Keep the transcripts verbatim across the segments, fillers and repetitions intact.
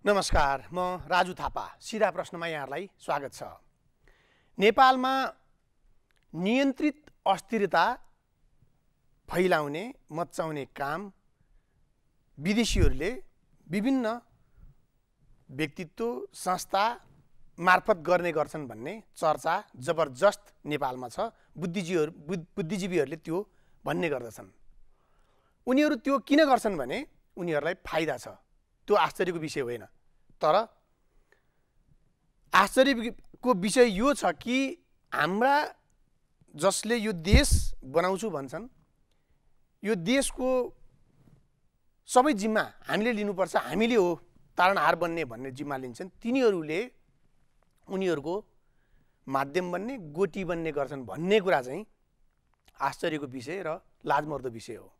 नमस्कार, म राजु थापा। सिधा प्रश्नमा यहाँलाई स्वागत छ। नेपालमा नियन्त्रित अस्थिरता फैलाउने मच्चाउने काम विदेशीहरूले विभिन्न व्यक्तित्व संस्था मार्फत गर्ने गर्छन् भन्ने चर्चा जबरजस्त नेपालमा छ। बुद्धिजीवीहरू बुद्धिजीवीहरूले त्यो भन्ने गर्दछन्। उनीहरू त्यो किन गर्छन् भने उनीहरूलाई फाइदा छ। त्यो आश्चर्यको विषय होइन। तर आश्चर्यको विषय यो छ कि हाम्रा जसले यो देश बनाउँछु भन्छन्, यो देशको सबै जिम्मा हामीले लिनुपर्छ, हामीले हो तारणहार बन्ने भन्ने जिम्मा लिन्छन्, तिनीहरूले उनीहरूको माध्यम बन्ने, गोटी बन्ने गर्छन् भन्ने कुरा चाहिँ आश्चर्यको विषय र लाजमर्दो विषय हो।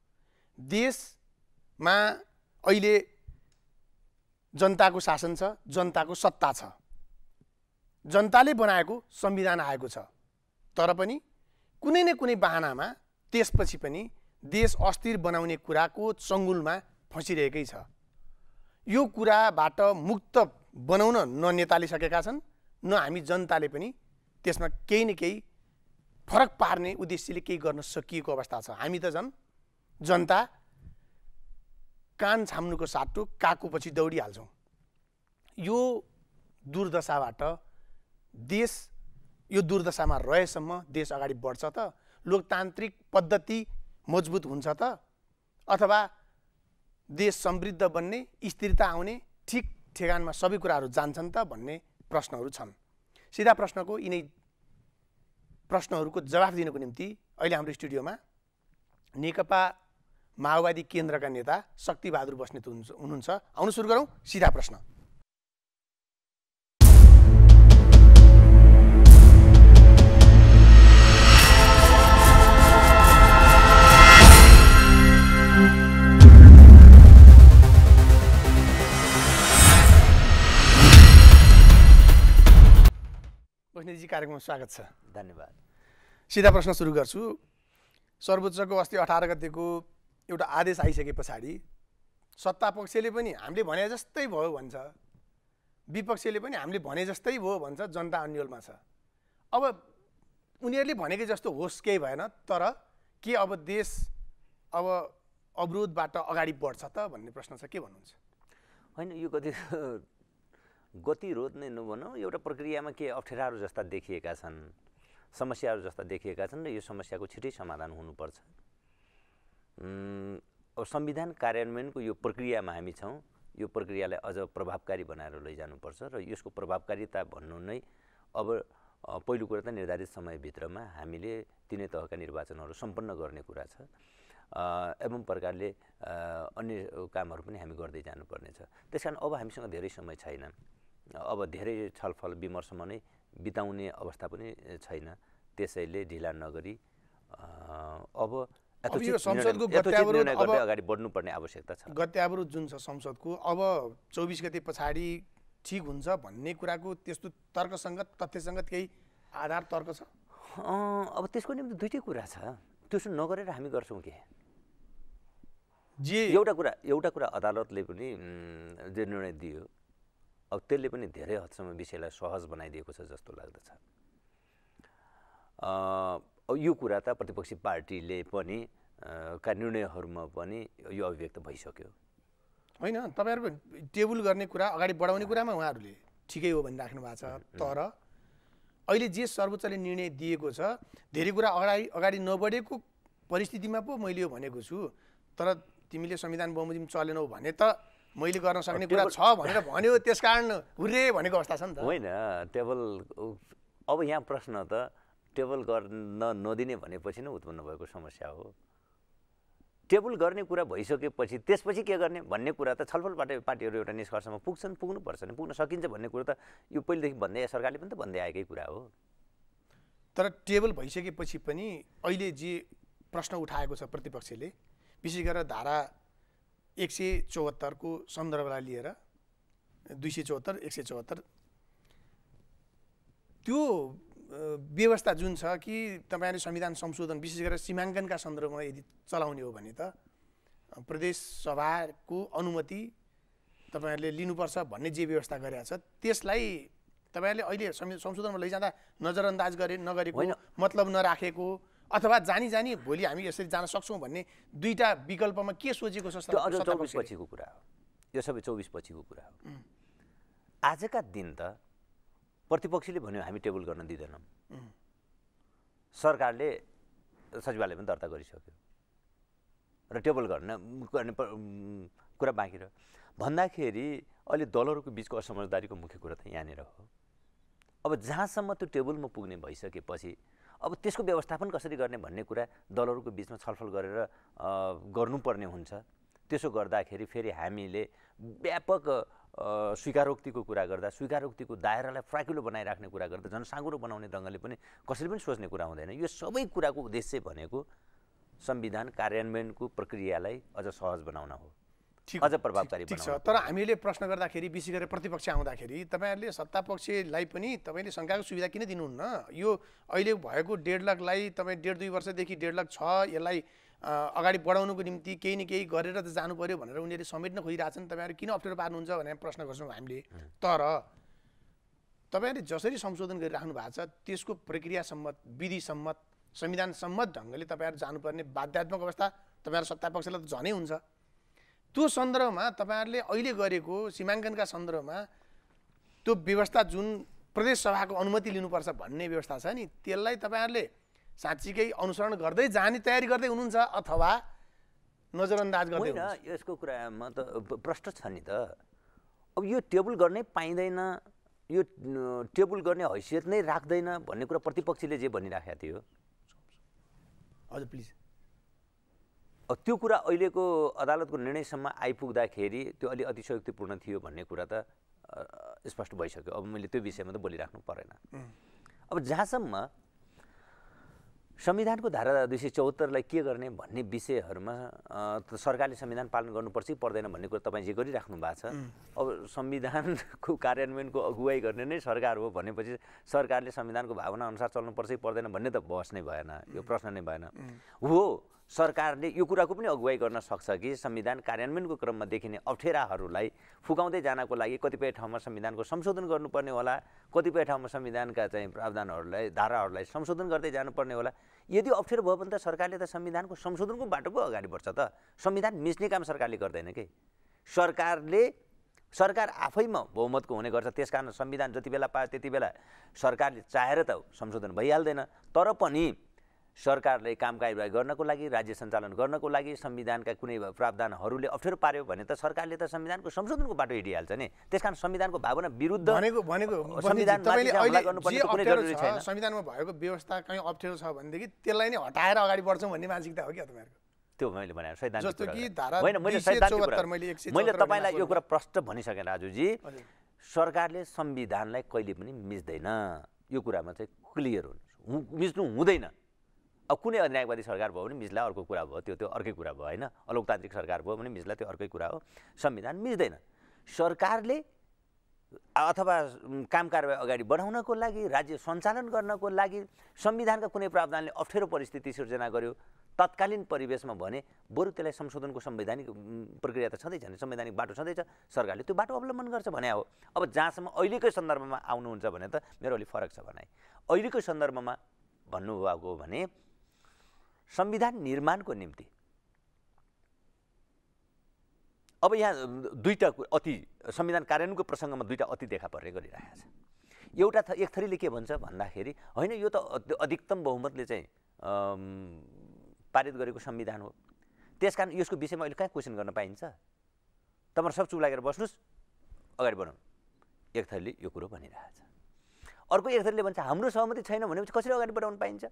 देशमा अहिले जनताको शासन छ, जनताको सत्ता छ, जनताले बनाएको संविधान आएको छ। तर पनि कुनै न कुनै बहानामा त्यसपछि पनि देश अस्थिर बनाउने कुराको चङ्गुलमा फसिरहेकै छ। यो कुराबाट मुक्त बनाउन न नेताले सकेका छन्, न हामी जनताले पनि त्यसमा केही न केही फरक पार्ने उद्देश्यले केही गर्न सकिएको अवस्था छ। हामी त झन् जनता कान छाम्नुको साटो काको पछि दौडिहाल्छौँ। यो दुर्दशाबाट देश यो दुर्दशामा रहेसम्म देश अगाडि बढ्छ त? लोकतान्त्रिक पद्धति मजबुत हुन्छ त? अथवा देश समृद्ध बन्ने, स्थिरता आउने, ठिक ठेगानमा सबै कुराहरू जान्छन् त भन्ने प्रश्नहरू छन्। सिधा प्रश्नको यिनै प्रश्नहरूको जवाफ दिनको निम्ति अहिले हाम्रो स्टुडियोमा नेकपा माओवादी केन्द्रका नेता शक्तिबहादुर बस्नेत हुनुहुन्छ। आउनु सुरु गरौँ सिधा प्रश्न। बस्नेतजी, कार्यक्रममा स्वागत छ। धन्यवाद। सिधा प्रश्न सुरु गर्छु। सर्वोच्चको अस्ति अठार गतेको एउटा आदेश आइसके पछाडि सत्ता पक्षले पनि हामीले भने जस्तै भयो भन्छ, विपक्षले पनि हामीले भने जस्तै भयो भन्छ, जनता अन्यलमा छ। अब उनीहरूले भनेकै जस्तो होस् केही भएन, तर के अब देश अब अवरोधबाट अगाडि बढ्छ त भन्ने प्रश्न छ। के भन्नुहुन्छ? होइन, यो गति गतिरोध नै नभनौँ, एउटा प्रक्रियामा के अप्ठ्याराहरू जस्ता देखिएका छन्, समस्याहरू जस्ता देखिएका छन् र यो समस्याको छिटै समाधान हुनुपर्छ। अब संविधान कार्यान्वयनको यो प्रक्रियामा हामी छौँ। यो प्रक्रियालाई अझ प्रभावकारी बनाएर लैजानुपर्छ र यसको प्रभावकारिता भन्नु नै अब पहिलो कुरा त निर्धारित समयभित्रमा हामीले तिनै तहका निर्वाचनहरू सम्पन्न गर्ने कुरा छ। एवं प्रकारले अन्य कामहरू पनि हामी गर्दै जानुपर्ने छ। त्यस कारण अब हामीसँग धेरै समय छैन। अब धेरै छलफल विमर्शमा नै बिताउने अवस्था पनि छैन। त्यसैले ढिला नगरी अब यो संसदको गत्यावरोध अगाडि बढ्नुपर्ने आवश्यकता छ। गत्यावरोध जुन छ संसदको, अब चौबिस गते पछाडि ठिक हुन्छ भन्ने कुराको त्यस्तो तर्कसङ्गत तथ्यसङ्गत केही आधार तर्क छ? अब त्यसको निम्ति दुईटै कुरा छ। त्यसो नगरेर हामी गर्छौँ के? जे एउटा कुरा एउटा कुरा अदालतले पनि जे निर्णय दियो, अब त्यसले पनि धेरै हदसम्म विषयलाई सहज बनाइदिएको छ जस्तो लाग्दछ। यो कुरा त प्रतिपक्षी पार्टीले पनि का निर्णयहरूमा पनि यो अभिव्यक्त भइसक्यो। होइन, तपाईँहरू टेबल गर्ने कुरा, अगाडि बढाउने कुरामा उहाँहरूले ठिकै हो भनिराख्नु भएको छ। तर अहिले जे सर्वोच्चले निर्णय दिएको छ, धेरै कुरा अगाडि अगाडि नबढेको परिस्थितिमा पो मैले यो भनेको छु। तर तिमीले संविधान बमोजिम चलेनौ भने त मैले गर्न सक्ने कुरा छ भनेर भन्यो, त्यसकारण हुर्रे भनेको अवस्था छ नि त। होइन, टेबल अब यहाँ प्रश्न त टेबल गर्न नदिने भनेपछि नै उत्पन्न भएको समस्या हो। टेबल गर्ने कुरा भइसकेपछि त्यसपछि के गर्ने भन्ने कुरा त छलफलबाट पार्टीहरू एउटा निष्कर्षमा पुग्छन्, पुग्नुपर्छ नि, पुग्न सकिन्छ भन्ने कुरा त यो पहिलेदेखि भन्दै सरकारले पनि त भन्दै आएकै कुरा हो। तर टेबल भइसकेपछि पनि अहिले जे प्रश्न उठाएको छ प्रतिपक्षले, विशेष गरेर धारा एक सय चौहत्तरको सन्दर्भलाई लिएर दुई सय चौहत्तर एक सय चौहत्तर त्यो व्यवस्था जुन छ कि तपाईँले संविधान संशोधन विशेष गरेर सीमाङ्कनका सन्दर्भमा यदि चलाउने हो भने त प्रदेश सभाको अनुमति तपाईँहरूले लिनुपर्छ भन्ने जे व्यवस्था गरेका छ त्यसलाई तपाईँहरूले अहिले संशोधनमा लैजाँदा नजरअन्दाज गरे नगरेको मतलब नराखेको अथवा जानी जानी भोलि हामी यसरी जान सक्छौँ भन्ने दुईटा विकल्पमा के सोचेको छ? त्यो अझ चौबिस पछिको कुरा हो, यो सबै चौबिस पछिको कुरा हो। आजका दिन त प्रतिपक्षले भन्यो हामी टेबल गर्न दिँदैनौँ, सरकारले सचिवालय पनि दर्ता गरिसक्यो र टेबल गर्न गर्ने कुरा बाँकी रह्यो भन्दाखेरि अहिले दलहरूको बिचको असमझदारीको मुख्य कुरा त यहाँनिर हो। अब जहाँसम्म त्यो टेबलमा पुग्ने भइसकेपछि अब त्यसको व्यवस्थापन कसरी गर्ने भन्ने कुरा दलहरूको बिचमा छलफल गरेर गर्नुपर्ने हुन्छ। त्यसो गर्दाखेरि फेरि हामीले व्यापक स्वीकारोक्तिको कुरा गर्दा स्वीकारोक्तिको दायरालाई फ्राकिलो बनाइराख्ने कुरा गर्दा झन् साँगुरो बनाउने ढङ्गले पनि कसैले पनि सोच्ने कुरा हुँदैन। यो सबै कुराको उद्देश्य भनेको संविधान कार्यान्वयनको प्रक्रियालाई अझ सहज बनाउन हो, अझ प्रभावकारी बनाउन। ठिक छ, तर हामीले प्रश्न गर्दाखेरि विशेष गरेर प्रतिपक्ष आउँदाखेरि तपाईँहरूले सत्तापक्षलाई पनि तपाईँले शङ्काको सुविधा किन दिनुहुन्न? यो अहिले भएको डेढ लाखलाई तपाईँ डेढ दुई वर्षदेखि डेढ लाख छ, यसलाई अगाडि बढाउनुको निम्ति केही न केही गरेर त जानु पर्यो भनेर उनीहरूले समेट्न खोजिरहेछन्। तपाईँहरू किन अप्ठ्यारो पार्नुहुन्छ भनेर प्रश्न गर्छौँ हामीले। तर तपाईँहरूले जसरी संशोधन गरिराख्नु भएको छ त्यसको प्रक्रिया सम्मत, विधि सम्मत, संविधान सम्मत ढङ्गले तपाईँहरू जानुपर्ने बाध्यात्मक अवस्था तपाईँहरू सत्तापक्षलाई त झनै हुन्छ। त्यो सन्दर्भमा तपाईँहरूले अहिले गरेको सीमाङ्कनका सन्दर्भमा त्यो व्यवस्था जुन प्रदेश सभाको अनुमति लिनुपर्छ भन्ने व्यवस्था छ नि, त्यसलाई तपाईँहरूले साँच्चीकै अनुसरण गर्दै जाने तयारी गर्दै हुनुहुन्छ अथवा नजरअन्दाज गर्दै हुनुहुन्छ? यसको कुरामा त प्रश्न छ नि त। अब यो टेबल गर्नै पाइँदैन, यो टेबल गर्ने हैसियत नै राख्दैन भन्ने कुरा प्रतिपक्षले जे भनिराखेको थियो, हजुर प्लिज, त्यो कुरा अहिलेको अदालतको निर्णयसम्म आइपुग्दाखेरि त्यो अलि अतिशयोक्तिपूर्ण थियो भन्ने कुरा त स्पष्ट भइसक्यो। अब मैले त्यो विषयमा त बोलिराख्नु परेन। अब जहाँसम्म संविधानको धारा दुई सय चौहत्तरलाई के गर्ने भन्ने विषयहरूमा सरकारले संविधान पालन गर्नुपर्छ कि पर्दैन भन्ने कुरा तपाईँ जे गरिराख्नु भएको छ, अब संविधानको कार्यान्वयनको अगुवाई गर्ने नै सरकार हो भनेपछि सरकारले संविधानको भावना अनुसार चल्नुपर्छ कि पर्दैन भन्ने त बहस नै भएन, यो प्रश्न नै भएन। हो, सरकारले यो कुराको पनि अगुवाई गर्न सक्छ कि संविधान कार्यान्वयनको क्रममा देखिने अप्ठ्याराहरूलाई फुकाउँदै जानको लागि कतिपय ठाउँमा संविधानको संशोधन गर्नुपर्ने होला, कतिपय ठाउँमा संविधानका चाहिँ प्रावधानहरूलाई धाराहरूलाई संशोधन गर्दै जानुपर्ने होला। यदि अप्ठ्यारो भयो भने त सरकारले त संविधानको संशोधनको बाटो पो अगाडि बढ्छ त। संविधान मिच्ने काम सरकारले गर्दैन कि, सरकारले सरकार आफैमा बहुमतको हुने गर्छ। त्यसकारण संविधान जति बेला पायो त्यति बेला सरकारले चाहेर त संशोधन भइहाल्दैन। तर पनि सरकारले काम कारबाही गर्नको लागि, राज्य सञ्चालन गर्नको लागि संविधानका कुनै प्रावधानहरूले अप्ठ्यारो पार्यो भने त सरकारले त संविधानको संशोधनको बाटो हिँडिहाल्छ नि। त्यसकारण संविधानको भावना विरुद्ध भनेको भनेको संविधानमा भएको व्यवस्था कहीँ अप्ठ्यारो छ भनेदेखि त्यसलाई नै हटाएर अगाडि बढ्छौँ भन्ने मानसिकता हो क्या तपाईँहरूको? त्यो मैले भने सैद्धान्तिक जस्तो कि धारा होइन, मैले सैद्धान्तिक कुरा मैले तपाईँलाई यो कुरा प्रष्ट भनिसकेँ राजुजी। सरकारले संविधानलाई कहिले पनि मिच्दैन, यो कुरामा चाहिँ क्लियर हुन्छ, मिच्नु हुँदैन। अब कुनै अधिनायकवादी सरकार भयो भने मिच्ला अर्को कुरा भयो, त्यो त्यो अर्कै कुरा भयो होइन। अलोकतान्त्रिक सरकार भयो भने मिच्ला त्यो अर्कै कुरा हो। संविधान मिच्दैन। सरकारले अथवा काम कारबाही अगाडि बढाउनको लागि, राज्य सञ्चालन गर्नको लागि संविधानका कुनै प्रावधानले अप्ठ्यारो परिस्थिति सिर्जना गर्यो तत्कालीन परिवेशमा भने बरु त्यसलाई संशोधनको संवैधानिक प्रक्रिया त छँदैछ नि, संवैधानिक बाटो छँदैछ, सरकारले त्यो बाटो अवलम्बन गर्छ भने हो। अब जहाँसम्म अहिलेकै सन्दर्भमा आउनुहुन्छ भने त मेरो अलिक फरक छ भनाइ। अहिलेकै सन्दर्भमा भन्नुभएको हो भने संविधान निर्माणको निम्ति अब यहाँ दुईटा अति संविधान कार्यान्वयनको प्रसङ्गमा दुईटा अति देखा पर्ने गरिरहेको छ। एउटा थ एक थरीले के भन्छ भन्दाखेरि होइन यो त अधिकतम बहुमतले चाहिँ पारित गरेको संविधान हो, त्यसकारण यसको विषयमा अहिले कहाँ क्वेसन गर्न पाइन्छ, तपाईहरु सब चुप लागेर बस्नुस् अगाडि बढौँ। एक थरीले यो कुरो भनिरहेको छ। अर्को एक थरीले भन्छ हाम्रो सहमति छैन भनेपछि कसरी अगाडि बढाउन पाइन्छ।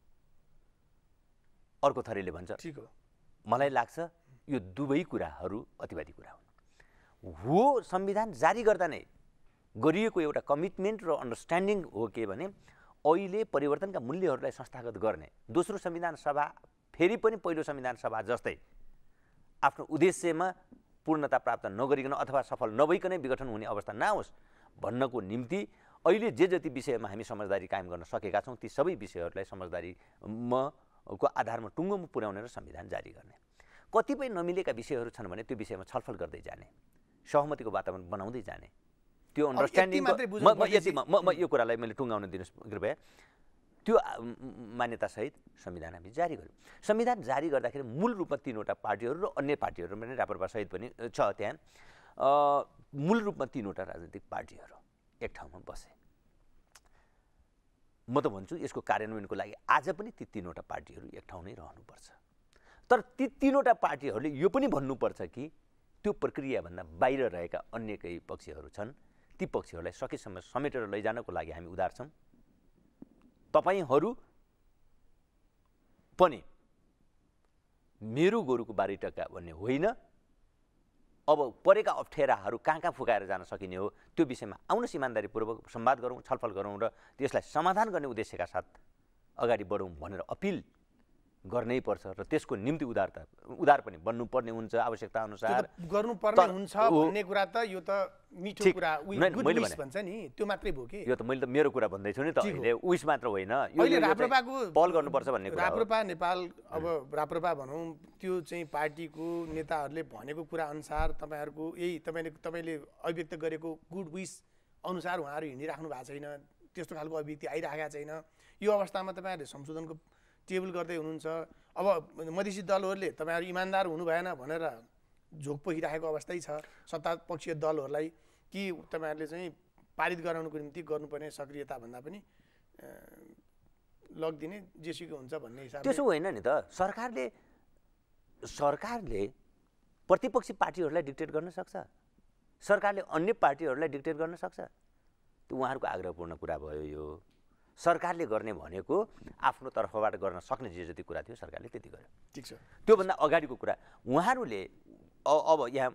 अर्को थरीले भन्छ ठीक हो, मलाई लाग्छ यो दुवै कुराहरू अतिवादी कुरा हुन्। हो संविधान जारी गर्दा नै गरिएको एउटा कमिटमेन्ट र अन्डरस्ट्यान्डिङ हो के भने अहिले परिवर्तनका मूल्यहरूलाई संस्थागत गर्ने। दोस्रो संविधान सभा फेरि पनि पहिलो संविधान सभा जस्तै आफ्नो उद्देश्यमा पूर्णता प्राप्त नगरिकन अथवा सफल नभइकनै विघटन हुने अवस्था नआओस् भन्नको निम्ति अहिले जे जति विषयमा हामी समझदारी कायम गर्न सकेका छौँ ती सबै विषयहरूलाई समझदारीमा को आधारमा टुङ्गोमा पुर्याउने र संविधान जारी गर्ने। कतिपय नमिलेका विषयहरू छन् भने त्यो विषयमा छलफल गर्दै जाने, सहमतिको वातावरण बनाउँदै जाने त्यो अब यति अन्डरस्ट्यान्डिङ मात्रै म बुझ्नु म यति म म यो कुरालाई मैले टुङ्गाउन दिनुहोस् कृपया त्यो आ, म- मान्यतासहित संविधान हामी जारी गर्यौँ संविधान जारी गर्दाखेरि मूल रूपमा तीनवटा पार्टीहरू र अन्य पार्टीहरू पनि राप्रपा सहित पनि छ त्यहाँ अ, मूल रूपमा तीनवटा राजनीतिक पार्टीहरू एक ठाउँमा बसे म त भन्छु यसको कार्यान्वयनको लागि आज पनि ती तीनवटा पार्टीहरू एक ठाउँ नै रहनुपर्छ तर ती तीनवटा पार्टीहरूले यो पनि भन्नुपर्छ कि त्यो प्रक्रियाभन्दा बाहिर रहेका अन्य केही पक्षहरू छन् ती पक्षहरूलाई सकेसम्म समेटेर लैजानको लागि हामी उदार छौँ तपाईँहरू पनि मेरो गोरुको बारीटक्का भन्ने होइन अब परेका अप्ठ्याराहरू कहाँ कहाँ फुकाएर जान सकिने हो त्यो विषयमा आउनुहोस् इमान्दारीपूर्वक संवाद गरौँ छलफल गरौँ र त्यसलाई समाधान गर्ने उद्देश्यका साथ अगाडि बढौँ भनेर अपिल गर्नै पर्छ र त्यसको निम्ति उदारता उदार पनि बन्नुपर्ने हुन्छ आवश्यकता अनुसार गर्नुपर्ने तर- हुन्छ ओ- भन्ने कुरा त यो त मिठो ठिक। कुरा उही होइन, गुड मैले विश भने। भन्छ नि त्यो मात्रै भयो कि यो त मैले त मेरो कुरा भन्दैछु नि त ठिक हो। अहिले उइस मात्र होइन यो- अहिले यो- यो चाहिँ राप्रपाको पहल गर्नुपर्छ भन्ने कुरा हो राप्रपा नेपाल अब राप्रपा भनौँ त्यो चाहिँ पार्टीको नेताहरूले भनेको कुरा अनुसार तपाईँहरूको यही तपाईँले तपाईँले अभिव्यक्त गरेको गुड विश अनुसार उहाँहरू हिँडिराख्नु भएको छैन त्यस्तो खालको अभिव्यक्ति आइराखेको छैन यो अवस्थामा तपाईँहरूले संशोधनको टेबल गर्दै हुनुहुन्छ अब मधेसी दलहरूले तपाईँहरू इमान्दार हुनु भएन भनेर झोक पोखिराखेको अवस्थै छ सत्तापक्षीय दलहरूलाई कि तपाईँहरूले चाहिँ पारित गराउनुको निम्ति गर्नुपर्ने सक्रियता भन्दा पनि अ, लगिदिने जेसुकै हुन्छ भन्ने हिसाबले त्यसो होइन नि त सरकारले सरकारले प्रतिपक्षी पार्टीहरूलाई डिक्टेट गर्न सक्छ सरकारले अन्य पार्टीहरूलाई डिक्टेट गर्न सक्छ त्यो उहाँहरूको आग्रहपूर्ण कुरा भयो यो सरकारले गर्ने भनेको आफ्नो तर्फबाट गर्न सक्ने जे जति कुरा थियो सरकारले त्यति गर्यो ठिक छ त्योभन्दा अगाडिको कुरा उहाँहरूले अ- अब यहाँ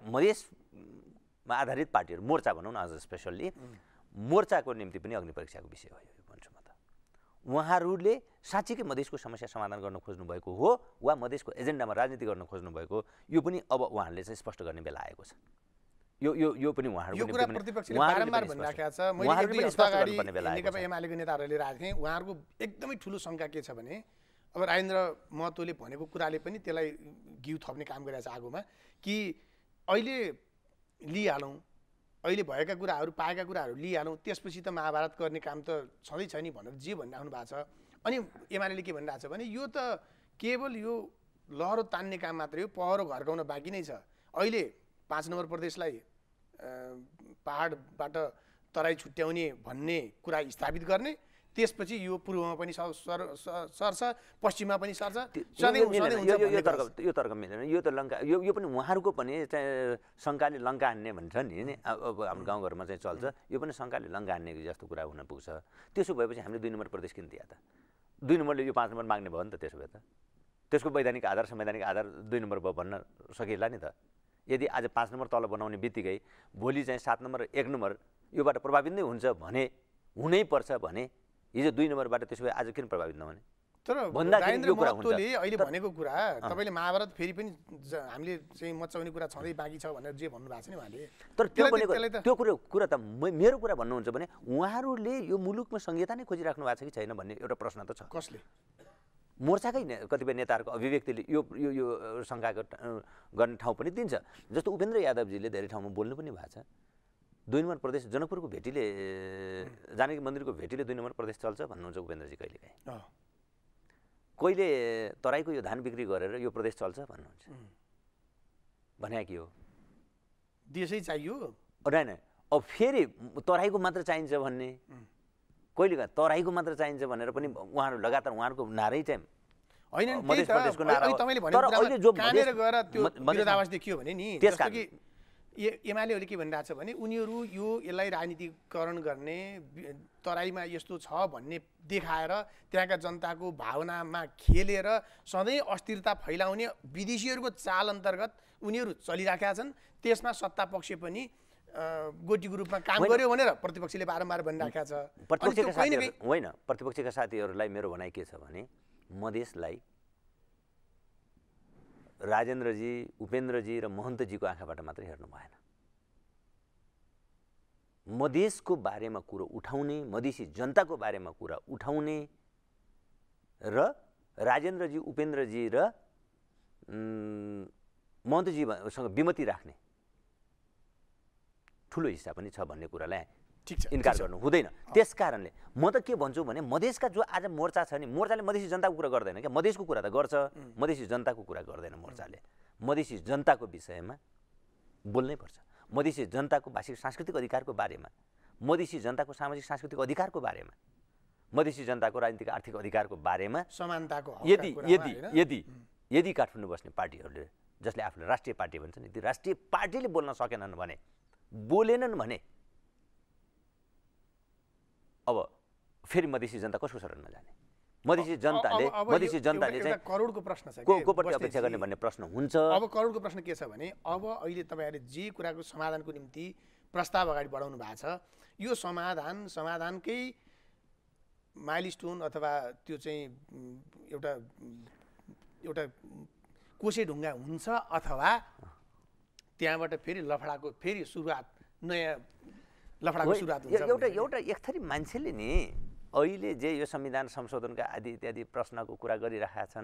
मधेसमा आधारित पार्टीहरू मोर्चा भनौँ न अझ स्पेसल्ली मोर्चाको निम्ति पनि अग्नि परीक्षाको विषय हो यो भन्छु म त उहाँहरूले साँच्चीकै मधेसको समस्या समाधान गर्न खोज्नु भएको हो वा मधेसको एजेन्डामा राजनीति गर्न खोज्नु भएको यो पनि अब उहाँहरूले चाहिँ स्पष्ट गर्ने बेला आएको छ यो यो यो पनि उहाँहरूको यो कुरा निम्ति पनि- प्रतिपक्षले उहाँहरूले बारम्बार पनि भनिराखेको छ स्पष्ट- मैले एक उहाँहरूले दुई पनि हप्ता स्पष्ट अगाडि गर्नुपर्ने बेला आएको नेकपा छ। एमालेको नेताहरूले राखेँ उहाँहरूको एकदमै ठुलो शङ्का के छ भने अब राजेन्द्र महतोले भनेको कुराले पनि त्यसलाई घिउ थप्ने काम गरिरहेको छ आगोमा कि अहिले लिइहालौँ अहिले भएका कुराहरू पाएका कुराहरू लिइहालौँ त्यसपछि त महाभारत गर्ने काम त छँदैछ नि भनेर जे भनिराख्नु भएको छ अनि एमाले के भनिरहेको छ भने यो त केवल यो लहरो तान्ने काम मात्रै हो पहरो घर्काउन बाँकी नै छ अहिले पाँच नम्बर प्रदेशलाई अ, पहाडबाट तराई छुट्याउने भन्ने कुरा स्थापित गर्ने त्यसपछि यो पूर्वमा पनि सर सर- सर- सर्छ पश्चिममा पनि सर्छ सधैँ यो सधैँ मिलेन। हुन्छ यो- यो- भन्ने यो कुरा तर्क यो तर्क मिलेन यो त लङ्का यो यो पनि उहाँहरूको पनि चाहिँ शङ्काले लङ्का हान्ने भन्छ नि नि अब अब हाम्रो गाउँघरमा चाहिँ चल्छ यो पनि शङ्काले लङ्का हान्ने जस्तो कुरा हुन पुग्छ त्यसो भएपछि हामीले दुई नम्बर प्रदेश किन दिया त दुई नम्बरले यो पाँच नम्बर माग्ने भयो नि त त्यसो भए त त्यसको वैधानिक आधार संवैधानिक आधार दुई नम्बर भयो भन्न सकिएला नि त यदि आज पाँच नम्बर तल बनाउने बित्तिकै भोलि चाहिँ सात नम्बर एक नम्बर योबाट प्रभावित नै हुन्छ भने हुनै पर्छ भने हिजो दुई नम्बरबाट त्यसो भए आज किन प्रभावित नहुने तर भन्दाखेरि राजेन्द्र यो कुरा हुन्छ। महतोले अहिले भनेको कुरा तपाईँले महाभारत फेरि पनि ज- हामीले चाहिँ मचाउने कुरा छँदै बाँकी छ भनेर जे भन्नुभएको छ नि उहाँले तर त्यो त्यसलाई भनेको त्यसलाई त- त्यो कुरो कुरा त म- मेरो कुरा भन्नुहुन्छ भने उहाँहरूले यो मुलुकमा संहिता नै खोजिराख्नु भएको छ कि छैन भन्ने एउटा प्रश्न त छ कसले मोर्चाकै ने- कतिपय नेताहरूको अभिव्यक्तिले यो यो यो शङ्काको ट- गर्ने ठाउँ पनि दिन्छ जस्तो उपेन्द्र यादवजीले धेरै ठाउँमा बोल्नु पनि भएको छ दुई नम्बर प्रदेश जनकपुरको भेटीले जानकी मन्दिरको भेटीले दुई नम्बर प्रदेश चल्छ भन्नुहुन्छ उपेन्द्रजी कहिलेकाहीँ अँ, कहिले तराईको यो धान बिक्री गरेर यो प्रदेश चल्छ भन्नुहुन्छ भने के हो देशै चाहियो होइन अब फेरि तराईको मात्र चाहिन्छ भन्ने कहिले का तराईको मात्र चाहिन्छ भनेर पनि उहाँहरू लगातार उहाँहरूको नारै चाहिँ होइन नि, मध्य त्यही त प्रदेशको नारा अहिले हो। तपाईँले तर भनेको अहिले जो कुरामा कहाँनिर मधेस- गएर त्यो म- मधेसमा- विरोधाभास देखियो भने नि त्यस जस्तो कारण- कि ए एमालेहरूले के भनिरहेको छ भने उनीहरू यो यसलाई राजनीतिकरण गर्ने वि- तराईमा यस्तो छ भन्ने देखाएर त्यहाँका जनताको भावनामा खेलेर सधैँ अस्थिरता फैलाउने विदेशीहरूको चाल अन्तर्गत उनीहरू चलिराखेका छन् त्यसमा सत्ता पक्ष पनि अ, गोटीको रूपमा काम होइन। गर्यो भनेर प्रतिपक्षले बारम्बार भनिराखेका छ अनि त्यो प्रतिपक्षका कहीँ न साथीहरू होइन प्रतिपक्षका साथीहरूलाई मेरो भनाइ के छ भने मधेसलाई राजेन्द्रजी उपेन्द्रजी र महन्तजीको आँखाबाट मात्रै हेर्नु भएन मधेसको बारेमा कुरो उठाउने मधेसी जनताको बारेमा कुरा उठाउने र राजेन्द्रजी उपेन्द्रजी र उम्, महन्तजीसँग विमति राख्ने ठुलो हिस्सा पनि छ भन्ने कुरालाई ठिक छ इन्कार गर्नु हुँदैन। त्यस कारणले म त के भन्छु भने मधेसका जो आज मोर्चा छ नि, मोर्चाले मधेसी जनताको कुरा गर्दैन क्या, मधेसको कुरा त गर्छ, मधेसी जनताको कुरा गर्दैन मोर्चाले। मधेसी जनताको विषयमा बोल्नै पर्छ, मधेसी जनताको भाषिक सांस्कृतिक अधिकारको बारेमा, मधेसी जनताको सामाजिक सांस्कृतिक अधिकारको बारेमा, मधेसी जनताको राजनीतिक आर्थिक अधिकारको बारेमा समानताको यदि यदि यदि यदि काठमाडौँ बस्ने पार्टीहरूले जसले आफूले राष्ट्रिय पार्टी भन्छन् ती राष्ट्रिय पार्टीले बोल्न सकेनन् भने, बोलेनन् भने अब फेरि मधेसी जनता कसको शरणमा जाने? मधेसी जनताले मधेसी जनताले चाहिँ करोडको प्रश्न छ को को प्रति अपेक्षा गर्ने भन्ने प्रश्न हुन्छ। अब करोडको प्रश्न के छ भने अब अहिले तपाईँहरूले जे कुराको समाधानको निम्ति प्रस्ताव अगाडि बढाउनु भएको छ, यो समाधान समाधानकै माइलस्टोन अथवा त्यो चाहिँ एउटा एउटा कोसे ढुङ्गा हुन्छ अथवा त्यहाँबाट फेरि लफडाको फेरि सुरुवात नयाँ लफडाको सुरुवात हुन्छ। एउटा एउटा एक थरी मान्छेले नि अहिले जे यो संविधान संशोधनका आदि इत्यादि प्रश्नको कुरा गरिरहेका छन्,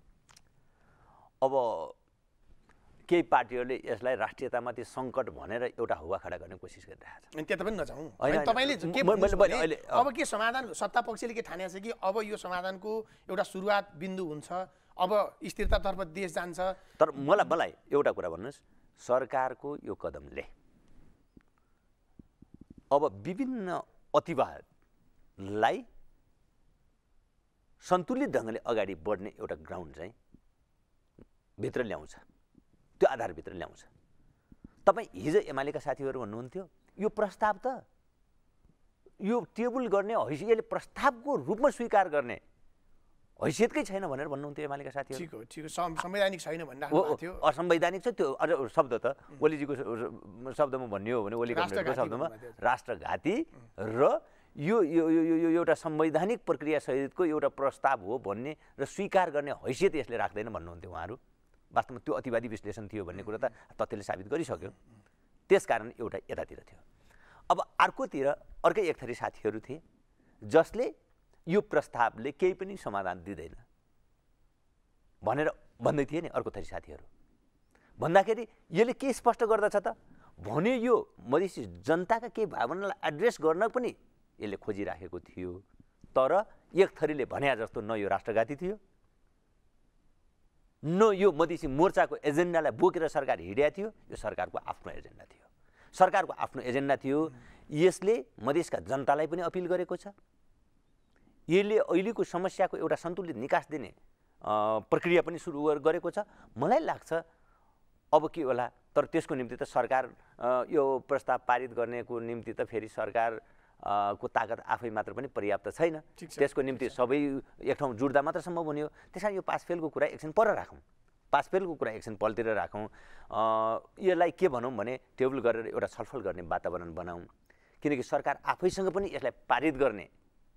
अब केही पार्टीहरूले यसलाई राष्ट्रियतामाथि सङ्कट भनेर एउटा हुवा खडा गर्ने कोसिस गरिरहेका छन्। त्यता पनि नजाउँ, तपाईँले के भन्नुहुन्छ अब के समाधान सत्ता पक्षले के ठानेको छ कि अब यो समाधानको एउटा सुरुवात बिन्दु हुन्छ, अब स्थिरतातर्फ देश जान्छ। तर मलाई मलाई एउटा कुरा भन्नुहोस्, सरकारको यो कदमले अब विभिन्न अतिवादलाई सन्तुलित ढङ्गले अगाडि बढ्ने एउटा ग्राउन्ड चाहिँ भित्र ल्याउँछ, त्यो आधारभित्र ल्याउँछ। तपाईँ हिजो एमालेका साथीहरू भन्नुहुन्थ्यो यो प्रस्ताव त यो टेबल गर्ने हैसियतले प्रस्तावको रूपमा स्वीकार गर्ने हैसियतकै छैन भनेर भन्नुहुन्थ्यो एमालेका साथीहरू। ठिक हो, ठिक हो, संवैधानिक छैन भन्ने थियो। असंवैधानिक छ त्यो अझ शब्द त ओलीजीको शब्दमा भन्ने हो भने ओली गभर्नमेन्टको शब्दमा राष्ट्रघाती र यो यो यो एउटा संवैधानिक प्रक्रिया सहितको एउटा प्रस्ताव हो भन्ने र स्वीकार गर्ने हैसियत यसले राख्दैन भन्नुहुन्थ्यो उहाँहरू। वास्तवमा त्यो अतिवादी विश्लेषण थियो भन्ने कुरा त तथ्यले साबित गरिसक्यो। त्यसकारण एउटा यतातिर थियो। अब अर्कोतिर अर्कै एक थरी साथीहरू थिए जसले यो प्रस्तावले केही पनि समाधान दिँदैन भनेर भन्दै थिए नि। अर्को थरी साथीहरू भन्दाखेरि यसले के स्पष्ट गर्दछ त भने यो मधेसी जनताका केही भावनालाई एड्रेस गर्न पनि यसले खोजिराखेको थियो। तर एक थरीले भने जस्तो न यो राष्ट्रघाती थियो, न यो मधेसी मोर्चाको एजेन्डालाई बोकेर सरकार हिँडेको थियो। यो सरकारको आफ्नो एजेन्डा थियो, सरकारको आफ्नो एजेन्डा थियो। यसले मधेसका जनतालाई पनि अपिल गरेको छ। यसले अहिलेको समस्याको एउटा सन्तुलित निकास दिने प्रक्रिया पनि सुरु गरेको छ। मलाई लाग्छ अब के होला, तर त्यसको निम्ति त सरकार यो प्रस्ताव पारित गर्नेको निम्ति त फेरि सरकार को ताकत आफै मात्र पनि पर्याप्त छैन। त्यसको निम्ति सबै एक ठाउँ जुट्दा मात्र सम्भव हुने हो। त्यसैले यो पास फेलको कुरा एकछिन पर राखौँ, पास फेलको कुरा एकछिन पलतिर राखौँ। यसलाई के भनौँ भने टेबल गरेर एउटा छलफल गर्ने वातावरण बनाऊँ, किनकि सरकार आफैसँग पनि यसलाई पारित गर्ने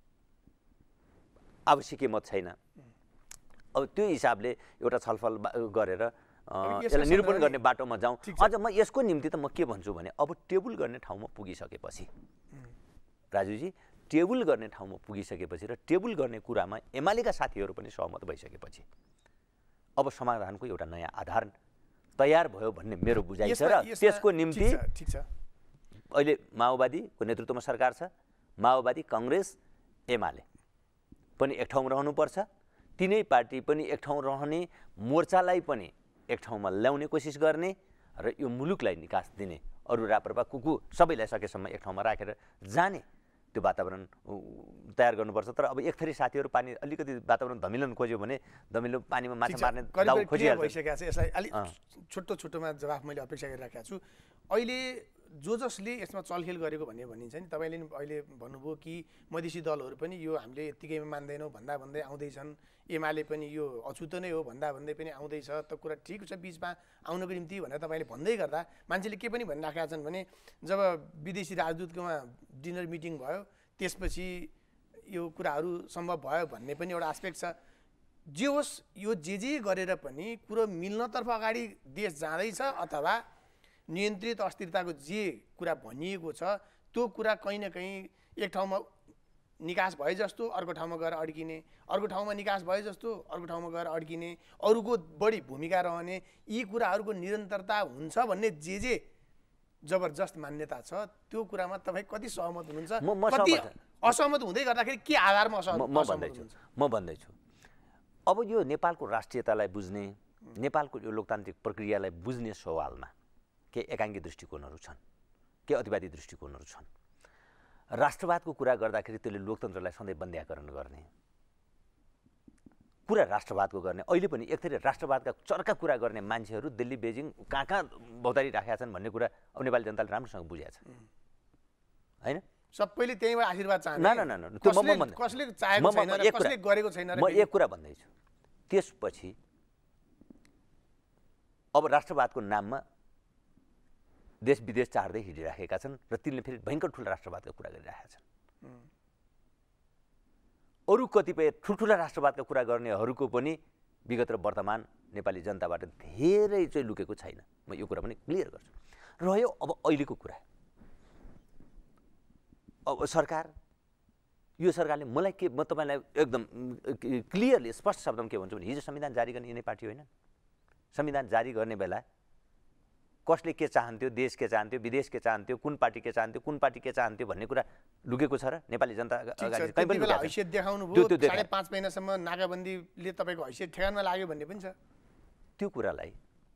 आवश्यक मत छैन। अब त्यो हिसाबले एउटा छलफल गरेर यसलाई निरूपण गर्ने बाटोमा जाउँ। अझ म यसको निम्ति त म के भन्छु भने अब टेबल गर्ने ठाउँमा पुगिसकेपछि राजुजी, टेबल गर्ने ठाउँमा पुगिसकेपछि र टेबल गर्ने कुरामा एमालेका साथीहरू पनि सहमत भइसकेपछि अब समाधानको एउटा नयाँ आधार तयार भयो भन्ने मेरो बुझाइ छ। र त्यसको निम्ति अहिले माओवादीको नेतृत्वमा सरकार छ, माओवादी, काङ्ग्रेस, एमाले पनि एक ठाउँ रहनुपर्छ। तिनै पार्टी पनि एक ठाउँ रहने, मोर्चालाई पनि एक ठाउँमा ल्याउने कोसिस गर्ने र यो मुलुकलाई निकास दिने, अरू राप्रपा कुकु सबैलाई सकेसम्म एक ठाउँमा राखेर जाने त्यो वातावरण तयार गर्नुपर्छ। तर अब एक थरी साथीहरू पानी अलिकति वातावरण धमिलन खोज्यो भने धमिलो पानीमा माछा मार्ने दाउ खोजिहाल्छ। भइसकेको छ। यसलाई अलिक छोटो छोटोमा जवाफ मैले अपेक्षा गरिराखेको छु। अहिले जो जसले यसमा चलखेल गरेको भन्ने भनिन्छ नि, तपाईँले अहिले भन्नुभयो कि मधेसी दलहरू पनि यो हामीले यत्तिकैमा मान्दैनौँ भन्दा भन्दै आउँदैछन्, एमाले पनि यो अछुतो नै हो भन्दा भन्दै पनि आउँदैछ। त कुरा ठिक छ बिचमा आउनको निम्ति भनेर तपाईँले भन्दै गर्दा मान्छेले के पनि भनिराखेका छन् भने जब विदेशी राजदूतकोमा डिनर मिटिङ भयो त्यसपछि यो कुराहरू सम्भव भयो भन्ने पनि एउटा एस्पेक्ट छ। जे होस्, यो जे जे गरेर पनि कुरो मिल्नतर्फ अगाडि देश जाँदैछ अथवा नियन्त्रित अस्थिरताको जे कुरा भनिएको छ त्यो कुरा कहीँ न कहीँ एक ठाउँमा निकास भए जस्तो अर्को ठाउँमा गएर अड्किने, अर्को ठाउँमा निकास भए जस्तो अर्को ठाउँमा गएर अड्किने, अरूको बढी भूमिका रहने, यी कुराहरूको निरन्तरता हुन्छ भन्ने जे जे जबरजस्त मान्यता छ त्यो कुरामा तपाईँ कति सहमत हुनुहुन्छ म- म कति सहमत छु। असहमत हुँदै गर्दाखेरि के आधारमा असहमत म म भन्दैछु म भन्दैछु अब यो नेपालको राष्ट्रियतालाई बुझ्ने नेपालको यो लोकतान्त्रिक प्रक्रियालाई बुझ्ने सवालमा के एकाङ्की दृष्टिकोणहरू छन् के अतिवादी दृष्टिकोणहरू छन् राष्ट्रवादको कुरा गर्दाखेरि त्यसले लोकतन्त्रलाई सधैँ बन्द्याकरण गर्ने कुरा राष्ट्रवादको गर्ने अहिले पनि एकथरी राष्ट्रवादका चर्का कुरा गर्ने मान्छेहरू दिल्ली बेजिङ कहाँ कहाँ बौतारी राखेका छन् भन्ने कुरा अब नेपाली जनताले राम्रोसँग बुझेको छ होइन सबैले त्यहीँबाट आशीर्वाद चाहन्छ न न न त्यो म म कसले चाहेको छैन र कसले गरेको छैन म एक कुरा भन्दैछु त्यसपछि अब राष्ट्रवादको नाममा देश विदेश चार्दै हिँडिराखेका छन् र तिनले फेरि भयङ्कर ठुलो राष्ट्रवादका कुरा गरिरहेका छन् अरू कतिपय ठुल्ठुला राष्ट्रवादका कुरा गर्नेहरूको पनि विगत र वर्तमान नेपाली जनताबाट धेरै चाहिँ लुकेको छैन म यो कुरा पनि क्लियर गर्छु रह्यो अब अहिलेको कुरा अब सरकार यो सरकारले मलाई के म तपाईँलाई एकदम क्लियरली स्पष्ट शब्दमा के भन्छु भने हिजो संविधान जारी गर्ने यिनै पार्टी होइन संविधान जारी गर्ने बेला कसले के चाहन्थ्यो देश के चाहन्थ्यो विदेश के चाहन्थ्यो कुन पार्टी के चाहन्थ्यो कुन पार्टी के चाहन्थ्यो भन्ने कुरा लुकेको छ र नेपाली जनता अगाडि कहीँ पनि हैसियत देखाउनु भयो साढे पाँच महिनासम्म नाकाबन्दीले तपाईँको हैसियत ठेगानमा लाग्यो भन्ने पनि छ त्यो कुरालाई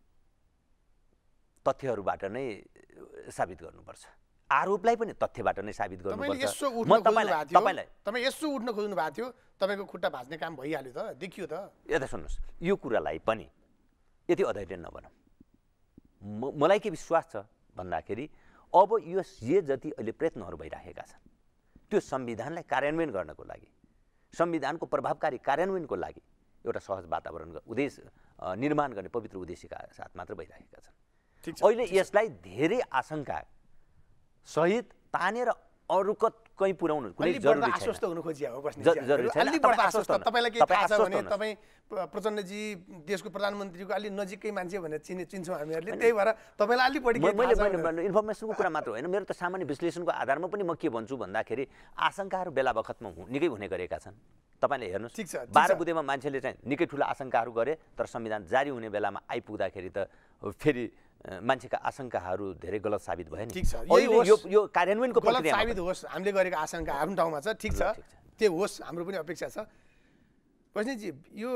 तथ्यहरूबाट नै साबित गर्नुपर्छ आरोपलाई पनि तथ्यबाट नै साबित गर्नुपर्छ म तपाईँलाई तपाईँलाई तपाईँ यसो उठ्न खोज्नु भएको थियो तपाईँको खुट्टा भाँच्ने काम भइहाल्यो त देखियो त यता सुन्नुहोस् यो कुरालाई पनि यति अधैर्य नबनाऊ मलाई के विश्वास छ भन्दाखेरि अब यो जे जति अहिले प्रयत्नहरू भइरहेका छन् त्यो संविधानलाई कार्यान्वयन गर्नको लागि संविधानको प्रभावकारी कार्यान्वयनको लागि एउटा सहज वातावरण उद्देश्य निर्माण गर्ने पवित्र उद्देश्यका साथ मात्र भइरहेका छन् अहिले यसलाई धेरै आशंका सहित तानेर अरू कहीँ पुर्याउनु कुनै जरुरी छैन आश्वस्त हुनु खोजिया हो बस्ने जरुरी छैन अलि बढी आश्वस्त तपाईलाई के थाहा छ भने तपाईँ प्रचण्डजी देशको प्रधानमन्त्रीको अलि नजिकै मान्छे भनेर चिने चिन्छौँ हामीहरूले त्यही भएर तपाईँलाई अलि बढी मैले मैले इन्फर्मेसनको कुरा मात्र होइन मेरो त सामान्य विश्लेषणको आधारमा पनि म के भन्छु भन्दाखेरि आशंकाहरू बेला बखतमा निकै हुने गरेका छन् तपाईँले हेर्नुहोस् ठिक छ बाह्र बुधेमा मान्छेले चाहिँ निकै ठुलो आशंकाहरू गरे तर संविधान जारी हुने बेलामा आइपुग्दाखेरि त फेरि मान्छेका आशंकाहरू धेरै गलत साबित भयो नि ठिक छ यो यो कार्यान्वयनको गलत साबित होस् हामीले गरेको आशंका आफ्नो ठाउँमा छ ठिक छ त्यो होस् हाम्रो पनि अपेक्षा छ बस्नेजी यो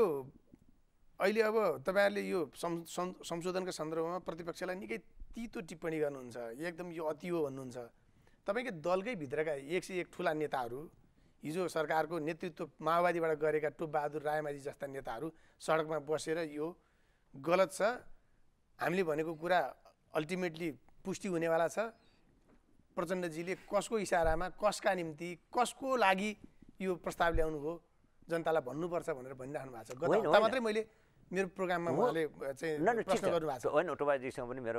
अहिले अब तपाईँहरूले यो संशोधनका सन्दर्भमा प्रतिपक्षलाई निकै तितो टिप्पणी गर्नुहुन्छ एकदम यो अति हो भन्नुहुन्छ तपाईँको दलकै भित्रका एक सय एक ठुला नेताहरू हिजो सरकारको नेतृत्व माओवादीबाट गरेका टोपबहादुर रायमाझी जस्ता नेताहरू सडकमा बसेर यो गलत छ हामीले भनेको कुरा अल्टिमेटली पुष्टि हुनेवाला छ प्रचण्डजीले कसको इसारामा कसका निम्ति कसको लागि यो प्रस्ताव ल्याउनु हो जनतालाई भन्नुपर्छ भनेर भनिराख्नु भएको छ गत हप्ता मात्रै मैले मेरो प्रोग्राममा उहाँले चाहिँ प्रश्न गर्नुभएको छ होइन टोपबहादुरजीसँग पनि मेरो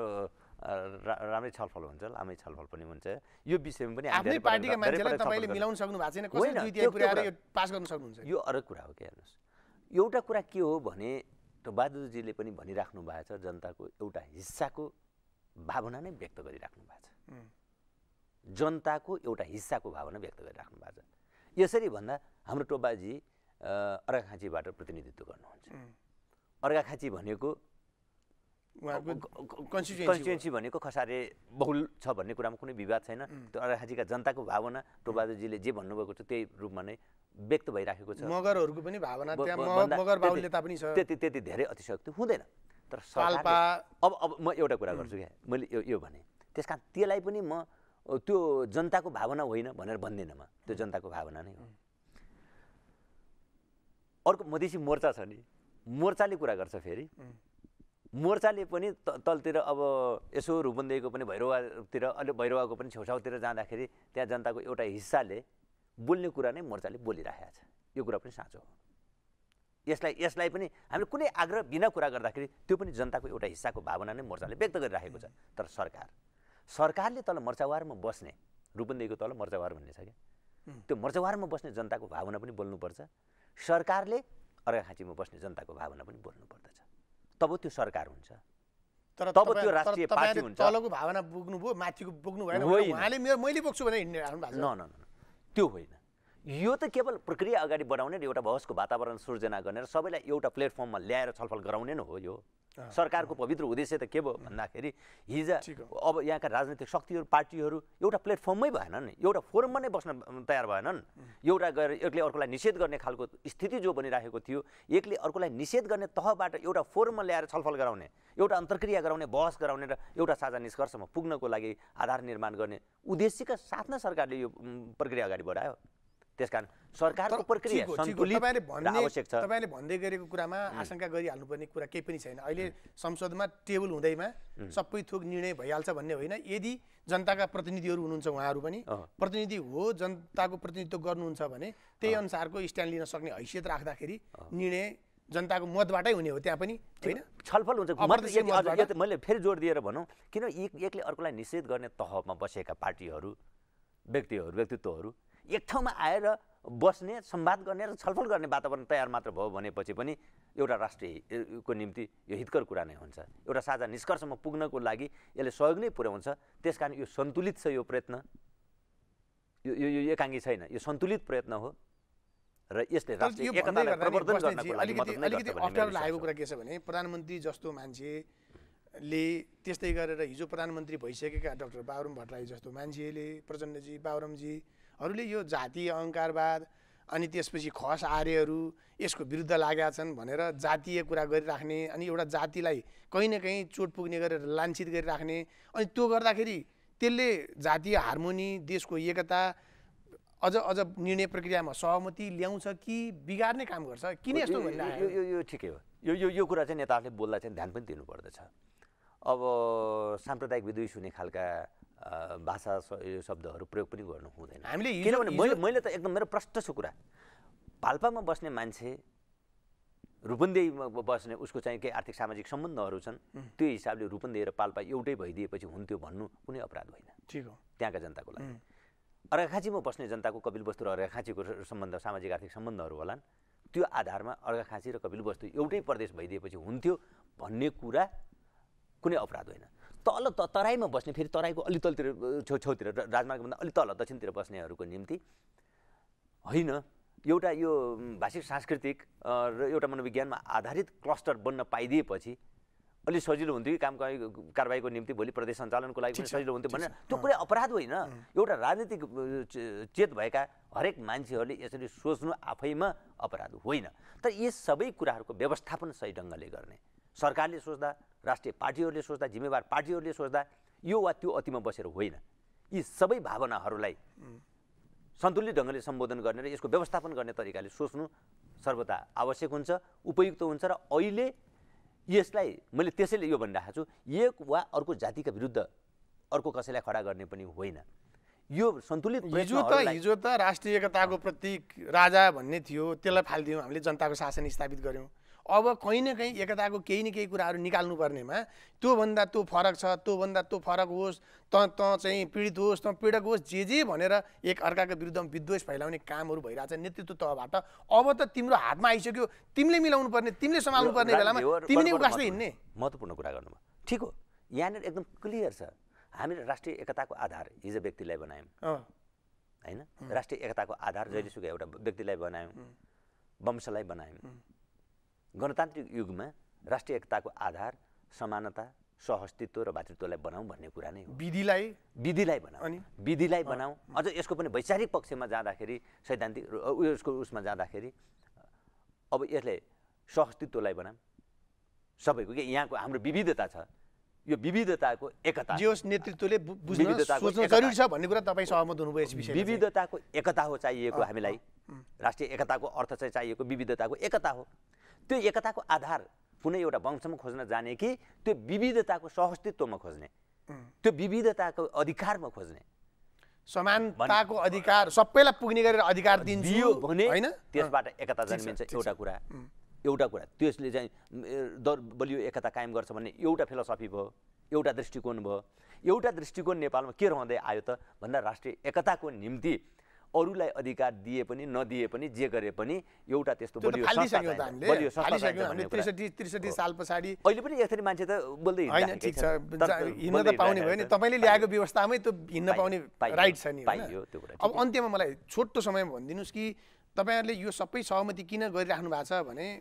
राम्रै छलफल हुन्छ लामै छलफल पनि हुन्छ यो विषयमा पनि आफ्नै पार्टीका मान्छेलाई तपाईँले मिलाउन सक्नु भएको छैन कसरी दुई तिहाई पुर्याएर यो पास गर्न सक्नुहुन्छ यो अर्को कुरा हो के हेर्नुहोस् एउटा कुरा के हो भने बहादुरजीले पनि भनिराख्नु भएको छ जनताको एउटा हिस्साको भावना नै व्यक्त गरिराख्नु भएको छ जनताको एउटा हिस्साको भावना व्यक्त गरिराख्नु भएको छ यसरी भन्दा हाम्रो टोपबहादुरजी अर्घाखाँचीबाट प्रतिनिधित्व गर्नुहुन्छ अर्घाखाँची भनेको कन्स्टिट्युएन्सी भनेको खसारे बहुल छ भन्ने कुरामा कुनै विवाद छैन त्यो अर्घाखाँचीका जनताको भावना टोपबहादुरजीले जे भन्नुभएको छ त्यही रूपमा नै व्यक्त भइराखेको छ मगरहरूको पनि भावना त्यहाँ मगर बाहुल्यता पनि छ त्यति त्यति धेरै अतिशयोक्ति हुँदैन तर सरकारले अब अब म एउटा कुरा गर्छु क्या मैले यो यो भने त्यसकारण त्यसलाई पनि म त्यो जनताको भावना होइन भनेर भन्दिनँ म त्यो जनताको भावना नै हो अर्को मधेसी मोर्चा छ नि मोर्चाले कुरा गर्छ फेरि मोर्चाले पनि तलतिर अब यसो रूपन्देहीको पनि भैरवातिर अलि भैरवाको पनि छेउछाउतिर जाँदाखेरि त्यहाँ जनताको एउटा हिस्साले बोल्ने कुरा नै मोर्चाले बोलिरहेको छ यो कुरा पनि साँचो हो यसलाई यसलाई पनि हामीले कुनै आग्रह बिना कुरा गर्दाखेरि त्यो पनि जनताको एउटा हिस्साको भावना नै मोर्चाले व्यक्त गरिराखेको छ तर सरकार सरकारले तल मर्चावारमा बस्ने रूपन्देहीको तल मर्चावार भन्ने छ क्या त्यो मर्चावारमा बस्ने जनताको भावना पनि बोल्नुपर्छ सरकारले अर्घाखाँचीमा बस्ने जनताको भावना पनि बोल्नुपर्दछ तब त्यो सरकार हुन्छ तर तब त्यो राष्ट्रिय पार्टी हुन्छ तलको भावना बोक्नु भयो माथिको बोक्नु भएन उहाँले मेरो मैले बोक्छु भने हिँड्ने राख्नु भएको छ न न त्यो होइन यो त केवल प्रक्रिया अगाडि बढाउने र एउटा बहसको वातावरण सृजना गर्ने र सबैलाई एउटा प्लेटफर्ममा ल्याएर छलफल गराउने नै हो यो सरकारको पवित्र उद्देश्य त के भयो भन्दाखेरि हिजो अब यहाँका राजनीतिक शक्तिहरू पार्टीहरू एउटा प्लेटफर्ममै भएनन्, एउटा फोरममा नै बस्न तयार भएनन्। एउटा गएर एकले अर्कोलाई निषेध गर्ने खालको स्थिति जो बनिरहेको थियो, एकले अर्कोलाई निषेध गर्ने तहबाट एउटा फोरममा ल्याएर छलफल गराउने, एउटा अन्तर्क्रिया गराउने, बहस गराउने र एउटा साझा निष्कर्षमा पुग्नको लागि आधार निर्माण गर्ने उद्देश्यका साथ नै सरकारले यो प्रक्रिया अगाडि बढायो। त्यसकारण सरकारको प्रक्रिया सन्तुलित र आवश्यक छ। तपाईँले भन्दै गरेको कुरामा आशंका गरिहाल्नुपर्ने कुरा केही पनि छैन। अहिले संसदमा टेबल हुँदैमा सबै थोक निर्णय भइहाल्छ भन्ने होइन। यदि जनताका प्रतिनिधिहरू हुनुहुन्छ, उहाँहरू पनि प्रतिनिधि हो, जनताको प्रतिनिधित्व गर्नुहुन्छ भने त्यही अनुसारको स्ट्यान्ड लिन सक्ने हैसियत राख्दाखेरि निर्णय जनताको मतबाटै हुने हो। त्यहाँ पनि होइन छलफल हुन्छ। मैले फेरि जोड दिएर भनौँ, किन एक एकले अर्कोलाई निषेध गर्ने तहमा बसेका पार्टीहरू, व्यक्तिहरू, व्यक्तित्वहरू एक ठाउँमा आएर बस्ने, संवाद गर्ने र छलफल गर्ने वातावरण तयार मात्र भयो भनेपछि पनि एउटा राष्ट्रियको निम्ति यो हितकर कुरा नै हुन्छ। एउटा साझा निष्कर्षमा पुग्नको लागि यसले सहयोग नै पुर्याउँछ। त्यसकारण यो सन्तुलित छ। यो प्रयत्न यो यो एकाङ्गी छैन, यो सन्तुलित प्रयत्न हो र यसले राष्ट्रिय एकतालाई प्रवर्धन गर्नको लागि मद्दत नै गर्छ। अप्ठ्यारो लागेको कुरा के छ भने प्रधानमन्त्री जस्तो मान्छेले, त्यस्तै गरेर हिजो प्रधानमन्त्री भइसकेका डाक्टर बाबुराम भट्टराई जस्तो मान्छेले, प्रचण्डजी, बाबुरामजीहरूले यो जातीय अहङ्कारवाद अनि त्यसपछि खस आर्यहरू यसको विरुद्ध लागेका छन् भनेर जातीय कुरा गरिराख्ने, अनि एउटा जातिलाई कहीँ न कहीँ चोट पुग्ने गरेर लाञ्छित गरिराख्ने, अनि त्यो गर्दाखेरि त्यसले जातीय हार्मोनी, देशको एकता, अझ अझ निर्णय प्रक्रियामा सहमति ल्याउँछ कि बिगार्ने काम गर्छ? किन यस्तो भनिरहेको? यो यो ठिकै हो। यो यो यो कुरा चाहिँ नेताहरूले बोल्दा चाहिँ ध्यान पनि दिनुपर्दछ। अब साम्प्रदायिक विद्वेष हुने खालका भाषा शब्दहरू प्रयोग पनि गर्नु हुँदैन। हामीले किनभने मैले मैले त एकदम मेरो प्रष्ट छ कुरा। पाल्पामा बस्ने मान्छे, रूपन्देहीमा बस्ने, उसको चाहिँ केही आर्थिक सामाजिक सम्बन्धहरू छन्, त्यो हिसाबले रूपन्देही र पाल्पा एउटै भइदिएपछि हुन्थ्यो भन्नु कुनै अपराध होइन। ठिक हो। त्यहाँका जनताको लागि अर्घाखाँचीमा बस्ने जनताको कपिलवस्तु र अर्घाखाँचीको सम्बन्ध, सामाजिक आर्थिक सम्बन्धहरू होलान्, त्यो आधारमा अर्घाखाँची र कपिलवस्तु एउटै प्रदेश भइदिएपछि हुन्थ्यो भन्ने कुरा कुनै अपराध होइन। तल त तराईमा बस्ने, फेरि तराईको अलि तलतिर, छेउछेउतिर, राजमार्गभन्दा अलि तल दक्षिणतिर बस्नेहरूको निम्ति होइन, एउटा यो भाषिक सांस्कृतिक र एउटा मनोविज्ञानमा आधारित क्लस्टर बन्न पाइदिएपछि अलि सजिलो हुन्थ्यो कि काम कारबाहीको निम्ति, भोलि प्रदेश सञ्चालनको लागि पनि सजिलो हुन्थ्यो भनेर त्यो कुनै अपराध होइन। एउटा राजनीतिक चेत भएका हरेक मान्छेहरूले यसरी सोच्नु आफैमा अपराध होइन। तर यी सबै कुराहरूको व्यवस्थापन सही ढङ्गले गर्ने, सरकारले सोच्दा, राष्ट्रिय पार्टीहरूले सोच्दा, जिम्मेवार पार्टीहरूले सोच्दा यो वा त्यो अतिमा बसेर होइन, यी सबै भावनाहरूलाई सन्तुलित ढङ्गले सम्बोधन गर्ने र यसको व्यवस्थापन गर्ने तरिकाले सोच्नु सर्वदा आवश्यक हुन्छ, उपयुक्त हुन्छ। र अहिले यसलाई मैले त्यसैले यो भनिरहेको छु, एक वा अर्को जातिका विरुद्ध अर्को कसैलाई खडा गर्ने पनि होइन। यो सन्तुलित हिजो त हिजो त राष्ट्रिय एकताको प्रतीक राजा भन्ने थियो, त्यसलाई फालिदियौँ हामीले, जनताको शासन स्थापित गऱ्यौँ। अब कहीँ न कहीँ एकताको केही न केही कुराहरू निकाल्नु पर्नेमा त्योभन्दा त्यो फरक छ, त्योभन्दा त्यो फरक होस्, त त चाहिँ पीडित होस्, त पीडक होस्, जे जे भनेर एक अर्काको विरुद्धमा विद्वेष फैलाउने कामहरू भइरहेछ नेतृत्व तहबाट। अब त तिम्रो हातमा आइसक्यो, तिमीले मिलाउनु पर्ने, तिमीले सम्हाल्नु पर्ने बेलामा तिमीले उकास्दै हिँड्ने। महत्त्वपूर्ण कुरा गर्नुभयो, ठिक हो। यहाँनिर एकदम क्लियर छ, हामीले राष्ट्रिय एकताको आधार हिजो व्यक्तिलाई बनायौँ होइन, राष्ट्रिय एकताको आधार जहिलेसुकै एउटा व्यक्तिलाई बनायौँ, वंशलाई बनायौँ। गणतान्त्रिक युगमा राष्ट्रिय एकताको आधार समानता, सहअस्तित्व र भातृत्वलाई बनाऊ भन्ने कुरा नै हो। विधिलाई विधिलाई बनाऊ, अनि विधिलाई बनाऊ। अझ यसको पनि वैचारिक पक्षमा जाँदाखेरि, सैद्धान्तिक उसको उसमा जाँदाखेरि अब यसले सहअस्तित्वलाई बनाऊ सबैको, कि यहाँको हाम्रो विविधता छ, यो विविधताको एकता जे होस् नेतृत्वले बुझ्न सोच्न जरुरी छ भन्ने कुरा तपाईँ सहमत हुनुभयो यस विषयमा? विविधताको एकता हो चाहिएको हामीलाई, राष्ट्रिय एकताको अर्थ चाहिँ चाहिएको विविधताको एकता हो। त्यो एकताको आधार कुनै एउटा वंशमा खोज्न जाने कि त्यो विविधताको सहअस्तित्वमा खोज्ने, त्यो विविधताको अधिकारमा खोज्ने, समानताको अधिकार सबैलाई पुग्ने गरेर अधिकार दिन्छु भने होइन, त्यसबाट एकता जन्मिन्छ। एउटा कुरा एउटा कुरा त्यसले चाहिँ बलियो एकता कायम गर्छ भन्ने एउटा फिलोसफी भयो, एउटा दृष्टिकोण भयो। एउटा दृष्टिकोण नेपालमा के रहँदै आयो त भन्दा राष्ट्रिय एकताको निम्ति अरूलाई अधिकार दिए पनि नदिए पनि जे गरे पनि एउटा त्यस्तो बलियो संस्था बलियो संस्था त्रिसठी त्रिसठी साल पछाडि अहिले पनि यसरी मान्छे त बोल्दै होइन, ठिक छ, हिँड्न त पाउने भयो नि, तपाईँले ल्याएको व्यवस्थामै त हिँड्न पाउने राइट छ नि। अब अन्त्यमा मलाई छोटो समयमा भनिदिनुहोस् कि तपाईँहरूले यो सबै सहमति किन गरिराख्नु भएको छ भने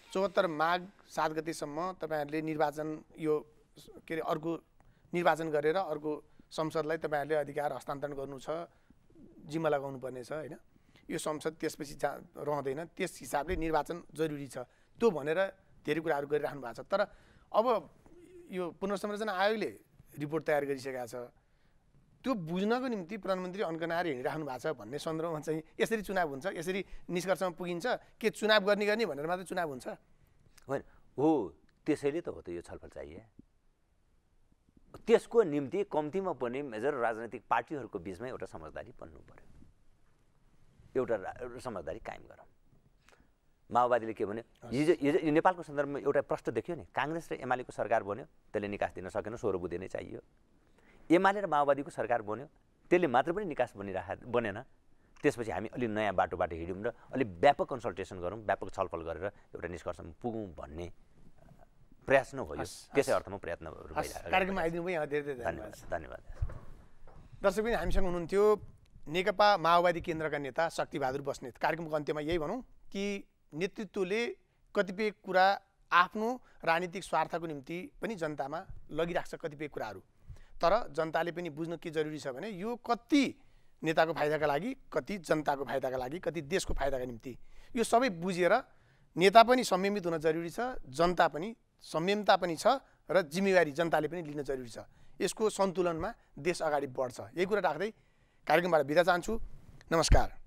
चौहत्तर माघ सात गतेसम्म तपाईँहरूले निर्वाचन यो के अरे अर्को निर्वाचन गरेर अर्को संसदलाई तपाईँहरूले अधिकार हस्तान्तरण गर्नु छ, जिम्मा लगाउनु पर्ने छ होइन। यो संसद त्यसपछि जा रहँदैन, त्यस हिसाबले निर्वाचन जरुरी छ त्यो भनेर धेरै कुराहरू गरिराख्नु भएको छ। तर अब यो पुनर्संरचना आयोगले रिपोर्ट तयार गरिसकेको छ, त्यो बुझ्नको निम्ति प्रधानमन्त्री अन्कनाएर हिँडिराख्नु भएको छ भन्ने सन्दर्भमा चाहिँ यसरी चुनाव हुन्छ, यसरी निष्कर्षमा पुगिन्छ के चुनाव गर्ने गर्ने भनेर मात्रै चुनाव हुन्छ? होइन हो, त्यसैले त हो त यो छलफल चाहिए। त्यसको निम्ति कम्तीमा पनि मेजर राजनैतिक पार्टीहरूको बिचमा एउटा समझदारी बन्नु पर्यो, एउटा समझदारी कायम गरौँ। माओवादीले के भन्यो, हिजो हिजो नेपालको सन्दर्भमा एउटा प्रश्न देखियो नि, काङ्ग्रेस र एमालेको सरकार बन्यो, त्यसले निकास दिन सकेन, सोह्र बुधे नै चाहियो। एमाले र माओवादीको सरकार बन्यो, त्यसले मात्र पनि निकास बनिरह बनेन। त्यसपछि हामी अलि नयाँ बाटोबाट हिँड्यौँ र अलि व्यापक कन्सल्टेसन गरौँ, व्यापक छलफल गरेर एउटा निष्कर्षमा पुगौँ भन्ने प्रयास नै हो। त्यसै अर्थमा प्रयत्नहरू भइरहेको। कार्यक्रममा आइदिनु भयो, यहाँ धेरै धेरै धन्यवाद धन्यवाद। दर्शक पनि हामीसँग हुनुहुन्थ्यो नेकपा माओवादी केन्द्रका नेता शक्तिबहादुर बस्नेत। कार्यक्रमको अन्त्यमा यही भनौँ कि नेतृत्वले कतिपय कुरा आफ्नो राजनीतिक स्वार्थको निम्ति पनि जनतामा लगिराख्छ कतिपय कुराहरू, तर जनताले पनि बुझ्न के जरुरी छ भने यो कति नेताको फाइदाका लागि, कति जनताको फाइदाका लागि, कति देशको फाइदाका निम्ति, यो सबै बुझेर नेता पनि संयमित हुन जरुरी छ, जनता पनि संयमता पनि छ र जिम्मेवारी जनताले पनि लिन जरुरी छ। यसको सन्तुलनमा देश अगाडि बढ्छ। यही कुरा राख्दै कार्यक्रमबाट बिदा चाहन्छु। नमस्कार।